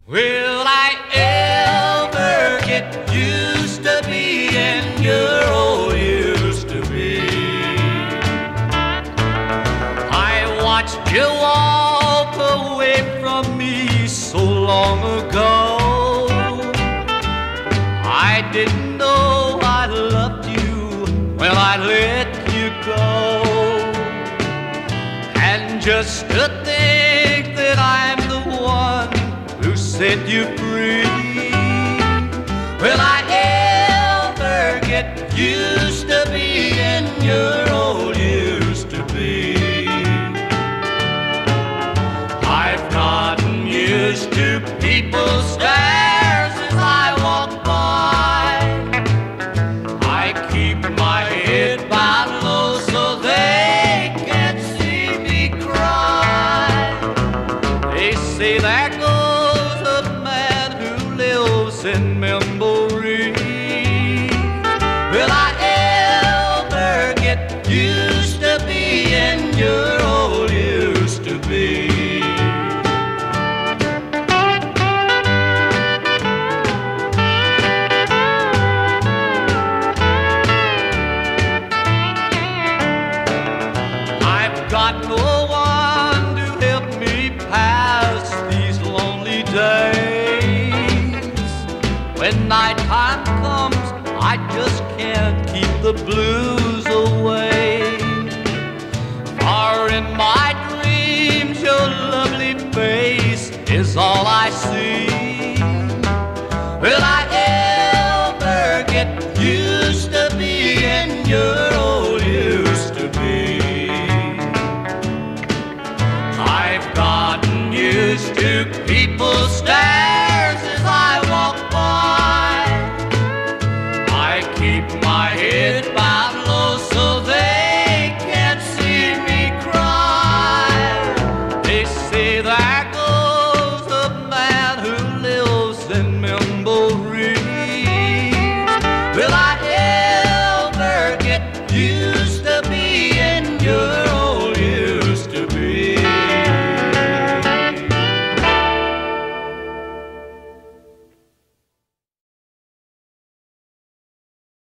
Will I ever get used to being your old used to be? I watched you walk away from me so long ago. I didn't know I loved you when I let you go. And just to think that I'm the one who set you free. Will I ever get used to being your old used to be? I've gotten used to people's stares as I walk by. I keep my head bowed low so they can't see me cry. They say there goes a man who lives in memory. Will I ever get used to being your old used to be? I've got no one to help me pass these lonely days. When nighttime comes, I just can't keep the blues away. For in my dreams, your lovely face is all I see. Will I ever get used to being your old used to be? I've gotten used to people's stares as I walk by. I keep my head bowed low so they can't see me cry. They say there goes a man who lives in memory.